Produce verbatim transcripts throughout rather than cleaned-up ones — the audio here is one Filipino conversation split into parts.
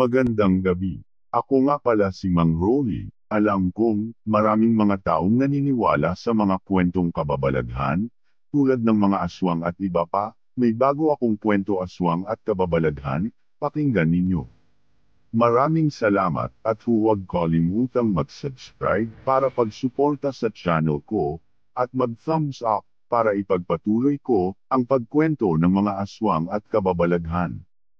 Magandang gabi. Ako nga pala si Mang Rolly. Alam kong, maraming mga taong naniniwala sa mga kwentong kababalaghan, tulad ng mga aswang at iba pa. May bago akong kwento aswang at kababalaghan, pakinggan ninyo. Maraming salamat at huwag kalimutang mag-subscribe para pagsuporta sa channel ko, at mag-thumbs up para ipagpatuloy ko ang pagkwento ng mga aswang at kababalaghan.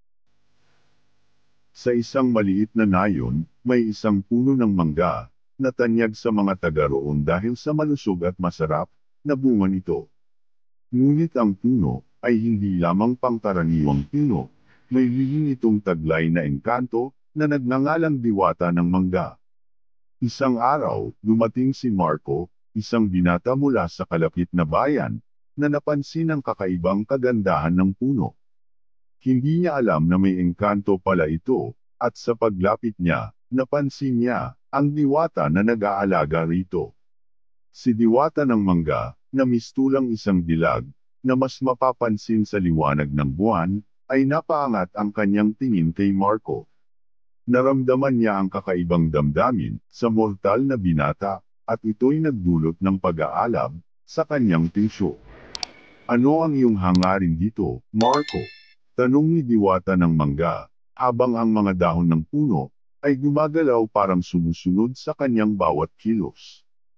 Sa isang maliit na nayon, may isang puno ng mangga, na tanyag sa mga taga roon dahil sa malusog at masarap na bunga nito. Ngunit ang puno ay hindi lamang pangkaraniwang puno, may lihim itong taglay na engkanto na nagngangalang diwata ng mangga. Isang araw, dumating si Marco, isang binata mula sa kalapit na bayan, na napansin ang kakaibang kagandahan ng puno. Hindi niya alam na may engkanto pala ito, at sa paglapit niya, napansin niya ang diwata na nag-aalaga rito. Si diwata ng mangga, na mistulang isang dilag, na mas mapapansin sa liwanag ng buwan, ay napaangat ang kanyang tingin kay Marco. Naramdaman niya ang kakaibang damdamin sa mortal na binata, at ito'y nagdulot ng pag-aalab sa kanyang puso. Ano ang iyong hangarin dito, Marco? Tanong ni diwata ng mangga, habang ang mga dahon ng puno ay gumagalaw parang sumusunod sa kanyang bawat kilos.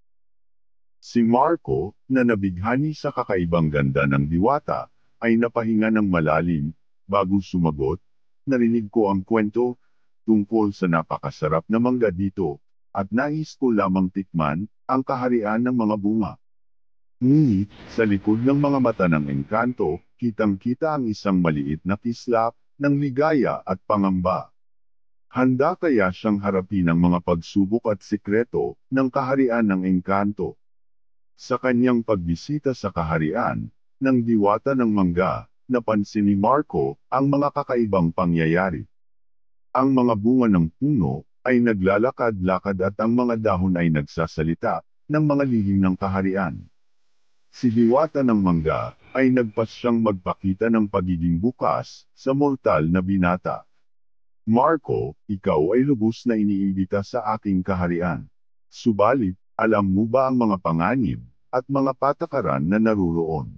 Si Marco, na nabighani sa kakaibang ganda ng diwata, ay napahinga ng malalim, bago sumagot. Narinig ko ang kwento tungkol sa napakasarap na mangga dito, at nais ko lamang tikman ang kaharian ng mga bunga. Ngunit, sa likod ng mga mata ng engkanto, kitang-kita ang isang maliit na kislap ng ligaya at pangamba. Handa kaya siyang harapin ang mga pagsubok at sikreto ng kaharian ng engkanto. Sa kanyang pagbisita sa kaharian ng diwata ng mangga, napansin ni Marco ang mga kakaibang pangyayari. Ang mga bunga ng puno ay naglalakad-lakad at ang mga dahon ay nagsasalita ng mga lihim ng kaharian. Si diwata ng mangga ay nagpasyang magpakita ng pagiging bukas sa mortal na binata. Marco, ikaw ay lubos na iniimbita sa aking kaharian. Subalit, alam mo ba ang mga panganib at mga patakaran na naruroon?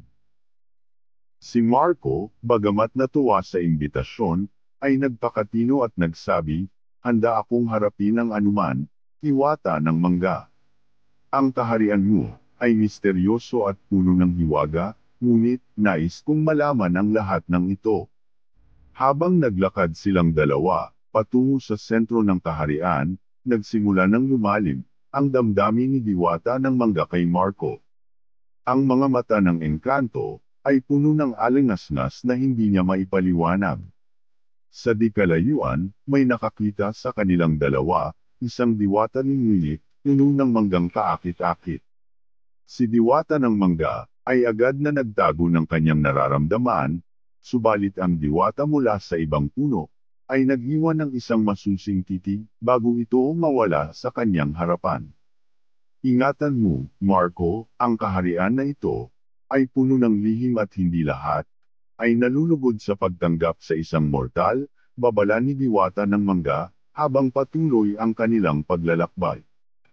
Si Marco, bagamat natuwa sa imbitasyon, ay nagpakatino at nagsabi, handa akong harapin ang anuman, diwata ng mangga. Ang kaharian mo ay misteryoso at puno ng hiwaga, ngunit nais kong malaman ang lahat ng ito. Habang naglakad silang dalawa, patungo sa sentro ng kaharian, nagsimula ng lumalim ang damdamin ni diwata ng mangga kay Marco. Ang mga mata ng engkanto ay puno ng alingasngas na hindi niya maipaliwanag. Sa di kalayuan, may nakakita sa kanilang dalawa, isang diwata ni ngunit, puno ng manggang kaakit-akit. Si diwata ng mangga ay agad na nagtago ng kanyang nararamdaman, subalit ang diwata mula sa ibang puno ay nag-iwan ng isang masusing titig bago ito mawala sa kanyang harapan. Ingatan mo, Marco, ang kaharian na ito ay puno ng lihim at hindi lahat ay nalulugod sa pagtanggap sa isang mortal, babala ni diwata ng mangga habang patuloy ang kanilang paglalakbay.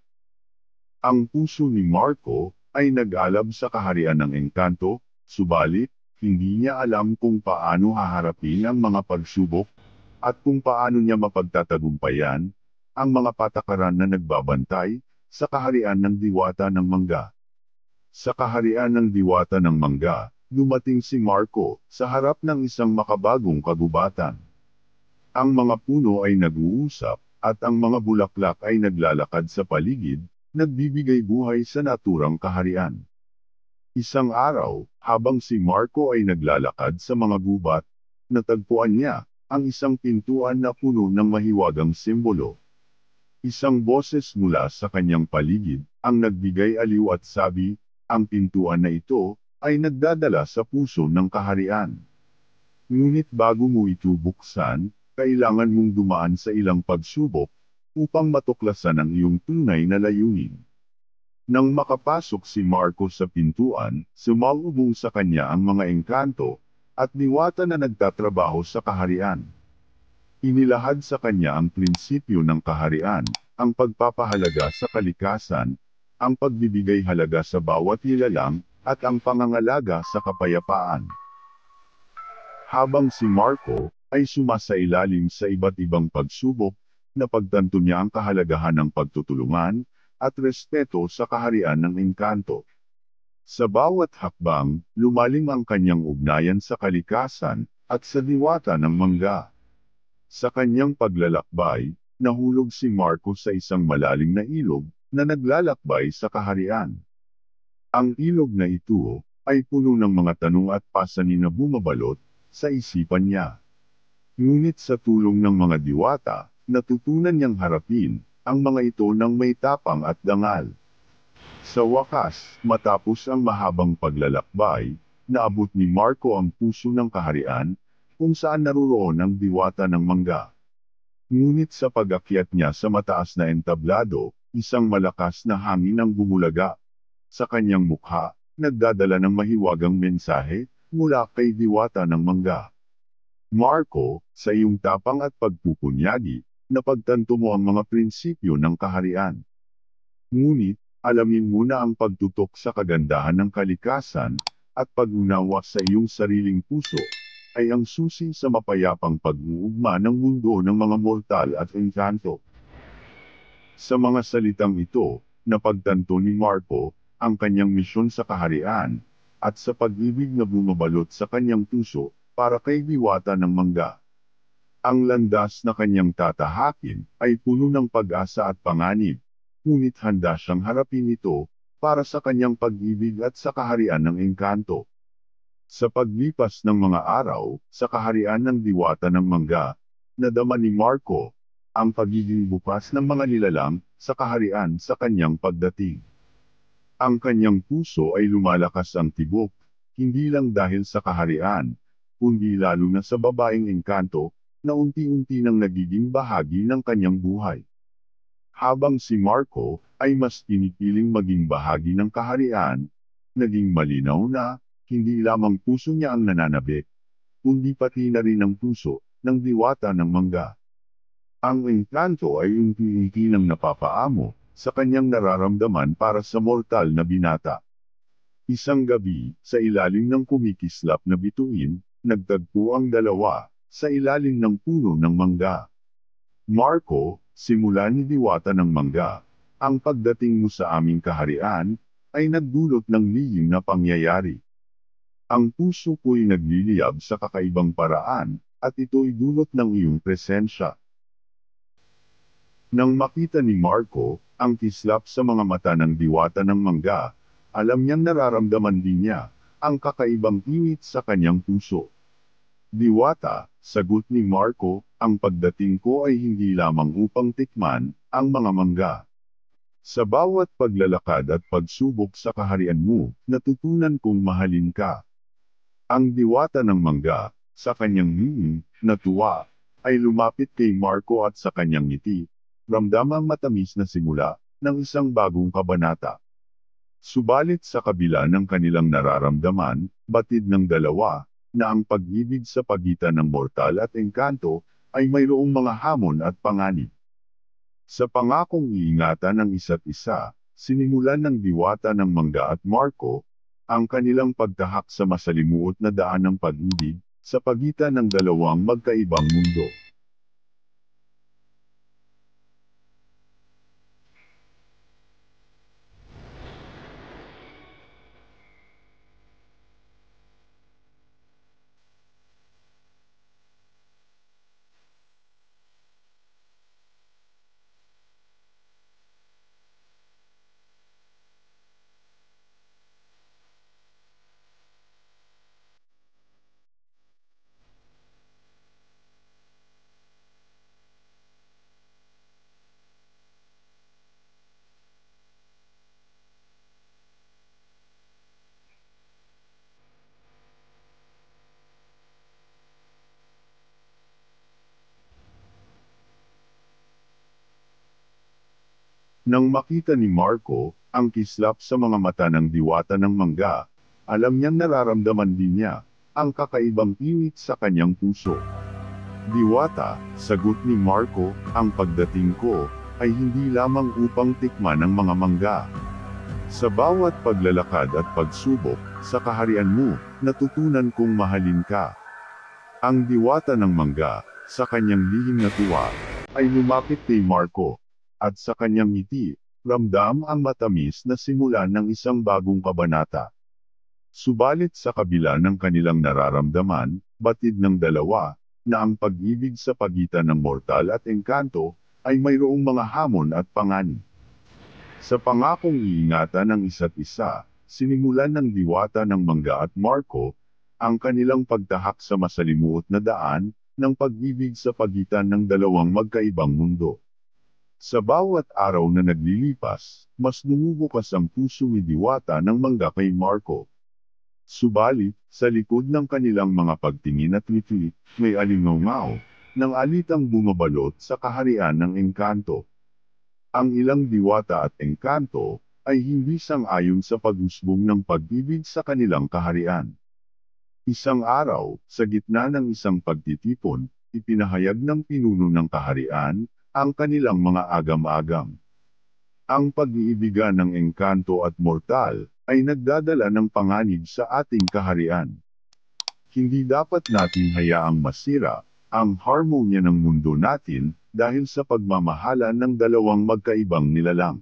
Ang puso ni Marco ay nag-alab sa kaharian ng engkanto, subalit, hindi niya alam kung paano haharapin ang mga pagsubok, at kung paano niya mapagtatagumpayan ang mga patakaran na nagbabantay sa kaharian ng diwata ng mangga. Sa kaharian ng diwata ng mangga, dumating si Marco sa harap ng isang makabagong kagubatan. Ang mga puno ay nag-uusap, at ang mga bulaklak ay naglalakad sa paligid, nagbibigay buhay sa naturang kaharian. Isang araw, habang si Marco ay naglalakad sa mga gubat, natagpuan niya ang isang pintuan na puno ng mahiwagang simbolo. Isang boses mula sa kanyang paligid ang nagbigay aliw at sabi, ang pintuan na ito ay nagdadala sa puso ng kaharian. Ngunit bago mo ito buksan, kailangan mong dumaan sa ilang pagsubok upang matuklasan ang iyong tunay na layunin. Nang makapasok si Marco sa pintuan, sumalubong sa kanya ang mga engkanto at diwata na nagtatrabaho sa kaharian. Inilahad sa kanya ang prinsipyo ng kaharian, ang pagpapahalaga sa kalikasan, ang pagbibigay halaga sa bawat nilalang, at ang pangangalaga sa kapayapaan. Habang si Marco ay sumasailalim sa iba't ibang pagsubok, napagtanto niya ang kahalagahan ng pagtutulungan at respeto sa kaharian ng engkanto. Sa bawat hakbang, lumalim ang kanyang ugnayan sa kalikasan at sa diwata ng mangga. Sa kanyang paglalakbay, nahulog si Marco sa isang malalim na ilog na naglalakbay sa kaharian. Ang ilog na ito ay puno ng mga tanong at pasanin na bumabalot sa isipan niya. Ngunit sa tulong ng mga diwata, natutunan niyang harapin ang mga ito ng may tapang at dangal. Sa wakas, matapos ang mahabang paglalakbay, naabot ni Marco ang puso ng kaharian, kung saan naruroon ang diwata ng mangga. Ngunit sa pag-akyat niya sa mataas na entablado, isang malakas na hangin ang bumulaga. Sa kanyang mukha, nagdadala ng mahiwagang mensahe, mula kay diwata ng mangga. Marco, sa iyong tapang at pagpupunyagi, napagtanto mo ang mga prinsipyo ng kaharian. Ngunit, alamin mo na ang pagtutok sa kagandahan ng kalikasan, at pag-unawa sa iyong sariling puso, ay ang susi sa mapayapang pag-uugma ng mundo ng mga mortal at engkanto. Sa mga salitang ito, napagtanto ni Marco ang kanyang misyon sa kaharian, at sa pag-ibig na bumabalot sa kanyang puso, para kay diwata ng mangga. Ang landas na kanyang tatahakin ay puno ng pag-asa at panganib, ngunit handa siyang harapin ito para sa kanyang pag-ibig at sa kaharian ng engkanto. Sa paglipas ng mga araw, sa kaharian ng diwata ng mangga, nadama ni Marco ang pagiging bukas ng mga nilalang sa kaharian sa kanyang pagdating. Ang kanyang puso ay lumalakas ang tibok, hindi lang dahil sa kaharian, kundi lalo na sa babaeng engkanto, na unti-unti nang nagiging bahagi ng kanyang buhay. Habang si Marco ay mas pinipiling maging bahagi ng kaharian, naging malinaw na, hindi lamang puso niya ang nananabik, kundi pati na rin ang puso ng diwata ng mangga. Ang engkanto ay unti-unti nang napapaamo sa kanyang nararamdaman para sa mortal na binata. Isang gabi, sa ilalim ng kumikislap na bituin, nagtagpo ang dalawa, sa ilalim ng puno ng mangga. Marco, simula ni diwata ng mangga, ang pagdating mo sa aming kaharian, ay nagdulot ng lihim na pangyayari. Ang puso ko'y nagliliyab sa kakaibang paraan, at ito'y dulot ng iyong presensya. Nang makita ni Marco ang kislap sa mga mata ng diwata ng mangga, alam niyang nararamdaman din niya ang kakaibang init sa kanyang puso. Diwata, sagot ni Marco, ang pagdating ko ay hindi lamang upang tikman ang mga mangga. Sa bawat paglalakad at pagsubok sa kaharian mo, natutunan kong mahalin ka. Ang diwata ng mangga, sa kanyang ngingin, na tuwa, ay lumapit kay Marco at sa kanyang ngiti, ramdamang matamis na simula ng isang bagong kabanata. Subalit sa kabila ng kanilang nararamdaman, batid ng dalawa, na ang pag-ibig sa pagitan ng mortal at engkanto, ay mayroong mga hamon at panganib. Sa pangakong iingatan ng isa't isa, sinimulan ng diwata ng mangga at Marco, ang kanilang pagtahak sa masalimuot na daan ng pag-ibig, sa pagitan ng dalawang magkaibang mundo. Nang makita ni Marco ang kislap sa mga mata ng diwata ng mangga, alam niyang nararamdaman din niya ang kakaibang init sa kanyang puso. Diwata, sagot ni Marco, ang pagdating ko, ay hindi lamang upang tikman ang mga mangga. Sa bawat paglalakad at pagsubok, sa kaharian mo, natutunan kong mahalin ka. Ang diwata ng mangga, sa kanyang lihim na tuwa, ay lumapit kay Marco, at sa kanyang ngiti, ramdam ang matamis na simula ng isang bagong kabanata. Subalit sa kabila ng kanilang nararamdaman, batid ng dalawa, na ang pag-ibig sa pagitan ng mortal at engkanto, ay mayroong mga hamon at panganib. Sa pangakong iingatan ng isa't isa, sinimulan ng diwata ng mangga at Marco, ang kanilang pagtahak sa masalimuot na daan, ng pag-ibig sa pagitan ng dalawang magkaibang mundo. Sa bawat araw na naglilipas, mas bumubukas ang puso ni diwata ng mangga kay Marco. Subalit, sa likod ng kanilang mga pagtingin at ngiti, may alingaw ng alitang bumabalot sa kaharian ng engkanto. Ang ilang diwata at engkanto, ay hindi sang-ayon sa pag-usbong ng pag-ibig sa kanilang kaharian. Isang araw, sa gitna ng isang pagtitipon, ipinahayag ng pinuno ng kaharian, ang kanilang mga agam-agam. Ang pag-iibigan ng engkanto at mortal, ay nagdadala ng panganib sa ating kaharian. Hindi dapat natin hayaang masira, ang harmonya ng mundo natin, dahil sa pagmamahalan ng dalawang magkaibang nilalang.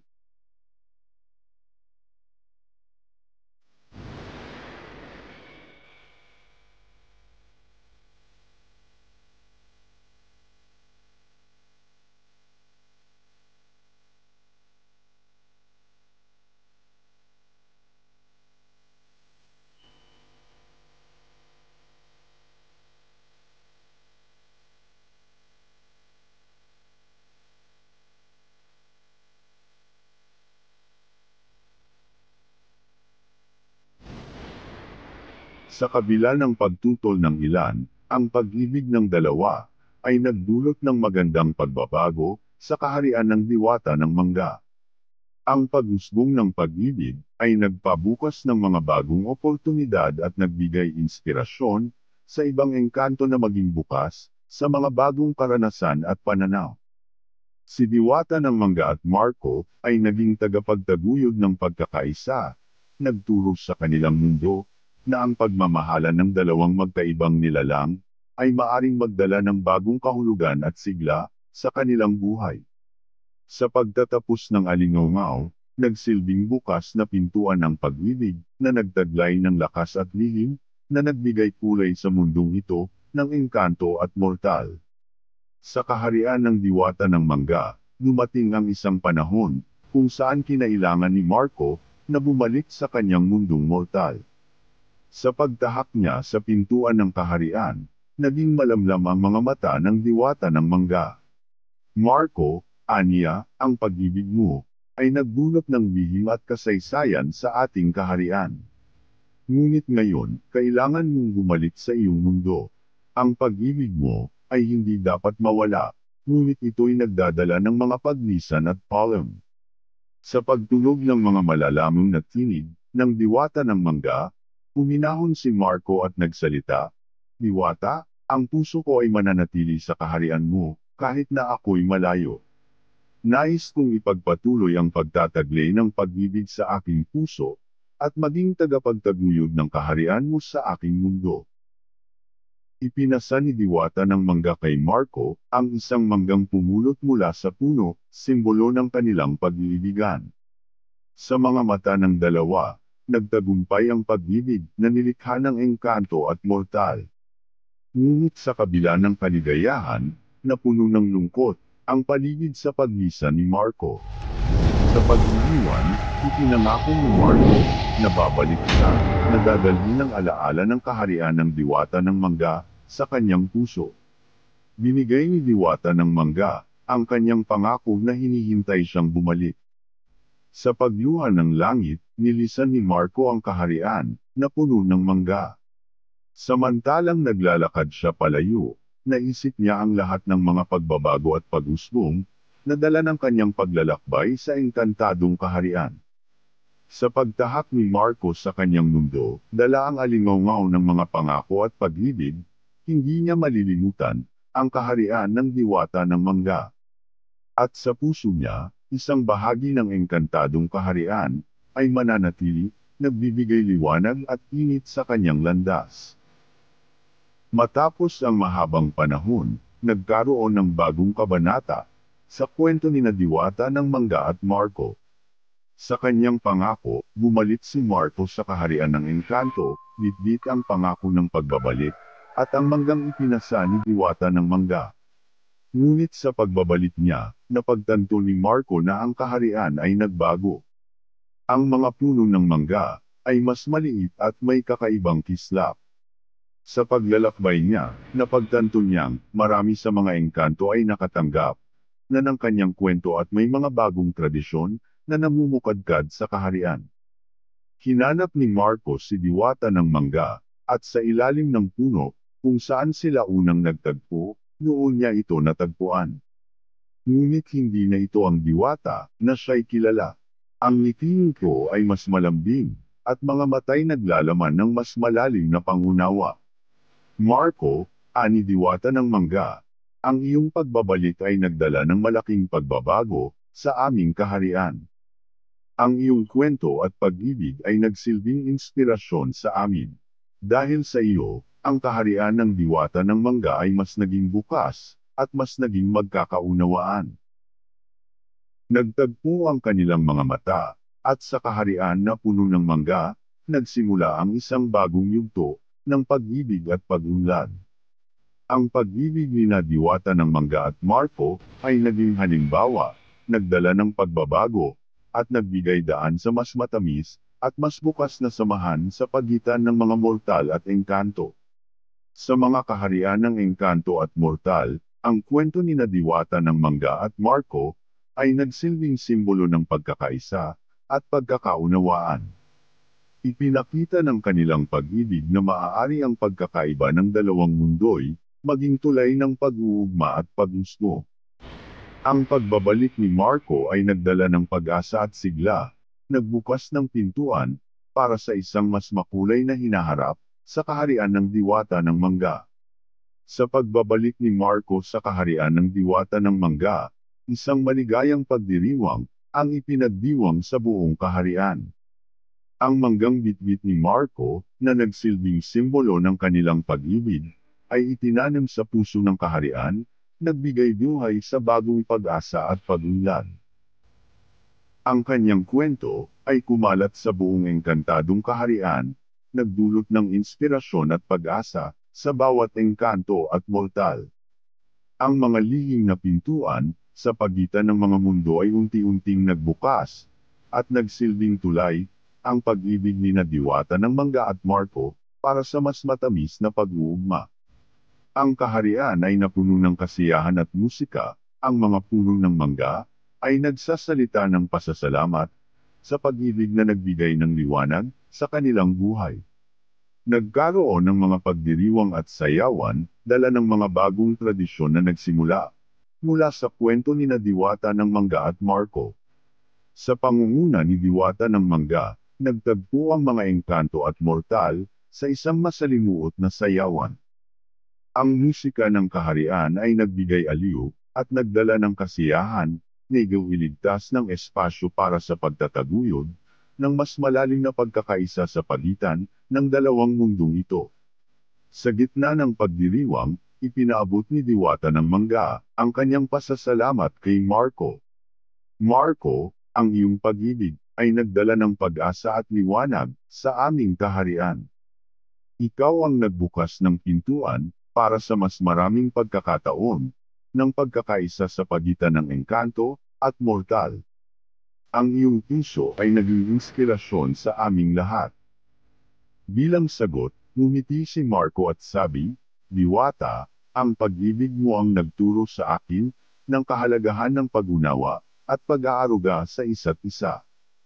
Sa kabila ng pagtutol ng ilan, ang pag-ibig ng dalawa, ay nagdulot ng magandang pagbabago, sa kaharian ng diwata ng mangga. Ang pag-usbong ng pag-ibig, ay nagpabukas ng mga bagong oportunidad at nagbigay inspirasyon, sa ibang engkanto na maging bukas, sa mga bagong karanasan at pananaw. Si Diwata ng Mangga at Marco, ay naging tagapagtaguyod ng pagkakaisa, nagturo sa kanilang mundo, na ang pagmamahalan ng dalawang magkaibang nilalang, ay maaring magdala ng bagong kahulugan at sigla, sa kanilang buhay. Sa pagtatapos ng alingaw, nagsilbing bukas na pintuan ng pag-ibig, na nagtaglay ng lakas at lihim, na nagbigay kulay sa mundong ito, ng engkanto at mortal. Sa kaharian ng Diwata ng Mangga, dumating ang isang panahon, kung saan kinailangan ni Marco, na bumalik sa kanyang mundong mortal. Sa pagtahak niya sa pintuan ng kaharian, naging malamlam ang mga mata ng Diwata ng Mangga. Marco, aniya, ang pag-ibig mo, ay nagbulot ng lihim at kasaysayan sa ating kaharian. Ngunit ngayon, kailangan mong bumalik sa iyong mundo. Ang pag-ibig mo, ay hindi dapat mawala, ngunit ito'y nagdadala ng mga paglisan at palem. Sa pagtulog ng mga malalamang na tinig, ng Diwata ng Mangga, uminahon si Marco at nagsalita, Diwata, ang puso ko ay mananatili sa kaharian mo, kahit na ako'y malayo. Nais kong ipagpatuloy ang pagtataglay ng pag-ibig sa aking puso, at maging tagapagtaguyod ng kaharian mo sa aking mundo. Ipinasa ni Diwata ng Mangga kay Marco, ang isang manggang pumulot mula sa puno, simbolo ng kanilang pag-iibigan. Sa mga mata ng dalawa, nagtagumpay ang pag-ibig na nilikha ng engkanto at mortal. Ngunit sa kabila ng kaligayahan, na puno ng lungkot, ang paligid sa paglisan ni Marco. Sa pag-iiwan, ipinangako ni Marco, na babalik siya, na dadalhin ng alaala ng kaharian ng Diwata ng Mangga, sa kanyang puso. Binigay ni Diwata ng Mangga, ang kanyang pangako na hinihintay siyang bumalik. Sa pagluha ng langit, nilisan ni Marco ang kaharian, na puno ng mangga. Samantalang naglalakad siya palayo, naisip niya ang lahat ng mga pagbabago at pag-usbong, na dala ng kanyang paglalakbay sa engkantadong kaharian. Sa pagtahak ni Marco sa kanyang mundo, dala ang alingaw ng mga pangako at pag-ibig, hindi niya malilimutan, ang kaharian ng diwata ng mangga. At sa puso niya, isang bahagi ng engkantadong kaharian, ay mananatili, nagbibigay liwanag at init sa kanyang landas. Matapos ang mahabang panahon, nagkaroon ng bagong kabanata, sa kwento ni na Diwata ng Mangga at Marco. Sa kanyang pangako, bumalik si Marco sa kaharian ng engkanto, bitbit ang pangako ng pagbabalik, at ang manggang ipinasa ni Diwata ng Mangga. Ngunit sa pagbabalik niya, napagtanto ni Marco na ang kaharian ay nagbago. Ang mga puno ng mangga, ay mas maliit at may kakaibang kislap. Sa paglalakbay niya, napagtanto niyang, marami sa mga engkanto ay nakatanggap, na ng kanyang kwento at may mga bagong tradisyon, na namumukadkad sa kaharian. Hinanap ni Marco si Diwata ng Mangga, at sa ilalim ng puno, kung saan sila unang nagtagpo, noon niya ito natagpuan. Ngunit hindi na ito ang Diwata, na siya'y kilala. Ang ngiti nito ay mas malambing, at mga matay naglalaman ng mas malalim na pangunawa. Marco, ani Diwata ng Mangga, ang iyong pagbabalik ay nagdala ng malaking pagbabago, sa aming kaharian. Ang iyong kwento at pag-ibig ay nagsilbing inspirasyon sa amin. Dahil sa iyo, ang kaharian ng Diwata ng Mangga ay mas naging bukas, at mas naging magkakaunawaan. Nagtagpo ang kanilang mga mata, at sa kaharian na puno ng mangga, nagsimula ang isang bagong yugto, ng pag-ibig at pag-unlad. Ang pag-ibig ni na Diwata ng Mangga at Marco, ay naging halimbawa, nagdala ng pagbabago, at nagbigay daan sa mas matamis, at mas bukas na samahan sa pagitan ng mga mortal at engkanto. Sa mga kaharian ng engkanto at mortal, ang kwento ni na Diwata ng Mangga at Marco, ay nagsilbing simbolo ng pagkakaisa, at pagkakaunawaan. Ipinakita ng kanilang pag-ibig na maaari ang pagkakaiba ng dalawang mundo'y, maging tulay ng pag-uugma at pag-usgo. Ang pagbabalik ni Marco ay nagdala ng pag-asa at sigla, nagbukas ng pintuan, para sa isang mas makulay na hinaharap, sa kaharian ng Diwata ng Mangga. Sa pagbabalik ni Marco sa kaharian ng Diwata ng Mangga, isang maligayang pagdiriwang, ang ipinagdiwang sa buong kaharian. Ang manggang bitbit ni Marco, na nagsilbing simbolo ng kanilang pag-ibig, ay itinanim sa puso ng kaharian, nagbigay buhay sa bagong pag-asa at pag-unlad. Ang kanyang kwento, ay kumalat sa buong engkantadong kaharian, nagdulot ng inspirasyon at pag-asa, sa bawat engkanto at mortal. Ang mga lihim na pintuan, sa pagitan ng mga mundo ay unti-unting nagbukas, at nagsilbing tulay, ang pag-ibig ni na Diwata ng Mangga at Marco, para sa mas matamis na pag-uugma. Ang kaharian ay napuno ng kasiyahan at musika, ang mga puno ng mangga, ay nagsasalita ng pasasalamat, sa pag-ibig na nagbigay ng liwanag, sa kanilang buhay. Nagkaroon ng mga pagdiriwang at sayawan, dala ng mga bagong tradisyon na nagsimula, mula sa kwento ni na Diwata ng Mangga at Marco. Sa pangunguna ni Diwata ng Mangga, nagtagpo ang mga engkanto at mortal, sa isang masalimuot na sayawan. Ang musika ng kaharian ay nagbigay aliw, at nagdala ng kasiyahan, nagaw iligtas ng espasyo para sa pagtataguyod, ng mas malalim na pagkakaisa sa pagitan, ng dalawang mundong ito. Sa gitna ng pagdiriwang, ipinaabot ni Diwata ng Mangga, ang kanyang pasasalamat kay Marco. Marco, ang iyong pag-ibig, ay nagdala ng pag-asa at liwanag, sa aming kaharian. Ikaw ang nagbukas ng pintuan, para sa mas maraming pagkakataon, ng pagkakaisa sa pagitan ng engkanto, at mortal. Ang iyong puso ay naging inspirasyon sa aming lahat. Bilang sagot, ngumiti si Marco at sabi, Diwata, ang pag-ibig mo ang nagturo sa akin, ng kahalagahan ng pag-unawa, at pag-aaruga sa isa't isa.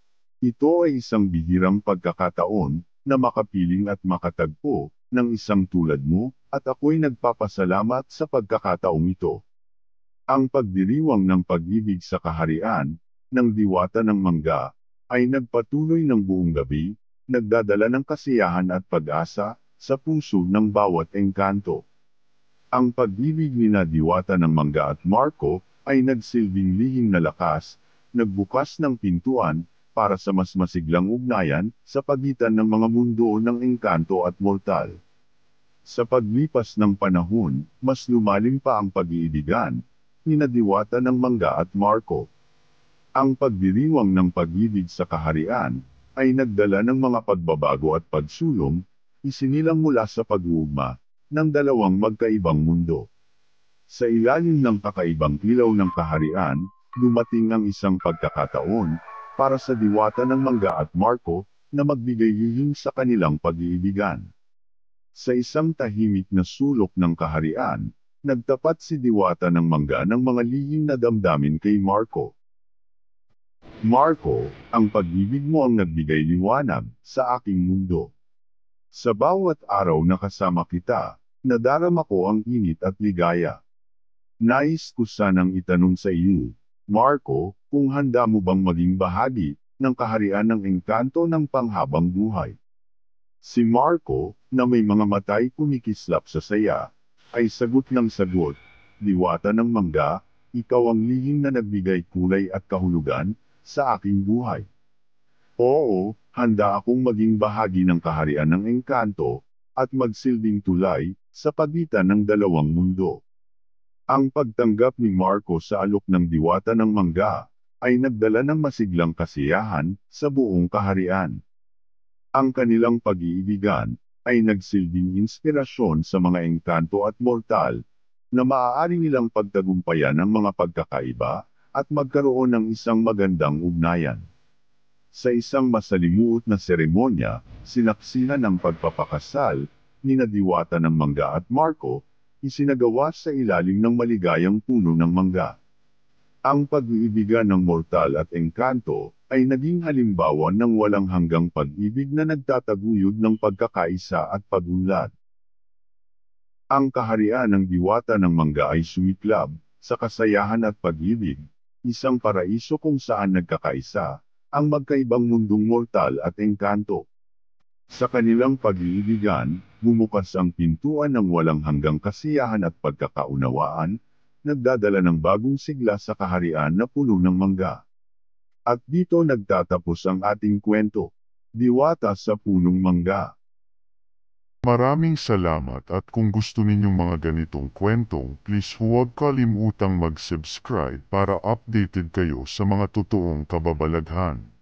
Ito ay isang bihirang pagkakataon, na makapiling at makatagpo, ng isang tulad mo, at ako'y nagpapasalamat sa pagkakataong ito. Ang pagdiriwang ng pag-ibig sa kaharian, ng Diwata ng Mangga, ay nagpatuloy ng buong gabi, nagdadala ng kasiyahan at pag-asa, sa puso ng bawat engkanto. Ang pag-ibig nina Diwata ng Mangga at Marco ay nagsilbing lihim na lakas, nagbukas ng pintuan para sa mas masiglang ugnayan sa pagitan ng mga mundo ng engkanto at mortal. Sa paglipas ng panahon, mas lumalim pa ang pag-iibigan nina Diwata ng Mangga at Marco. Ang pagdiriwang ng pag-ibig sa kaharian ay nagdala ng mga pagbabago at pagsulong, isinilang mula sa pag-uugma ng dalawang magkaibang mundo. Sa ilalim ng kakaibang ilaw ng kaharian, dumating ang isang pagkakataon para sa Diwata ng Mangga at Marco na magbigay lihim sa kanilang pag-iibigan. Sa isang tahimik na sulok ng kaharian, nagtapat si Diwata ng Mangga ng mga lihim na damdamin kay Marco. Marco, ang pag-ibig mo ang nagbigay liwanag sa aking mundo. Sa bawat araw na kasama kita, nadarama ko ang init at ligaya. Nais ko sanang itanong sa iyo, Marco, kung handa mo bang maging bahagi ng kaharian ng engkanto ng panghabang buhay. Si Marco, na may mga matay kumikislap sa saya, ay sagot ng sagot, Diwata ng Mangga, ikaw ang lihim na nagbigay kulay at kahulugan sa aking buhay. Oo, handa akong maging bahagi ng kaharian ng engkanto, at magsilbing tulay, sa pagitan ng dalawang mundo. Ang pagtanggap ni Marco sa alok ng Diwata ng Mangga, ay nagdala ng masiglang kasiyahan, sa buong kaharian. Ang kanilang pag-iibigan, ay nagsilbing inspirasyon sa mga engkanto at mortal, na maaari nilang pagtagumpayan ang mga pagkakaiba, at magkaroon ng isang magandang ugnayan. Sa isang masalimuot na seremonya, sinaksihan ang pagpapakasal, nina Diwata ng Mangga at Marco, isinagawa sa ilalim ng maligayang puno ng mangga. Ang pag-iibigan ng mortal at engkanto, ay naging halimbawa ng walang hanggang pag-ibig na nagtataguyod ng pagkakaisa at pag-unlad. Ang kaharian ng Diwata ng Mangga ay sumiklab, sa kasayahan at pag-ibig, isang paraiso kung saan nagkakaisa, ang magkaibang mundong mortal at engkanto. Sa kanilang pag-iibigan, bumukas ang pintuan ng walang hanggang kasiyahan at pagkakaunawaan, nagdadala ng bagong sigla sa kaharian na puno ng mangga. At dito nagtatapos ang ating kwento, Diwata sa Punong Mangga. Maraming salamat at kung gusto ninyong mga ganitong kwento, please huwag kalimutang mag-subscribe para updated kayo sa mga totoong kababalaghan.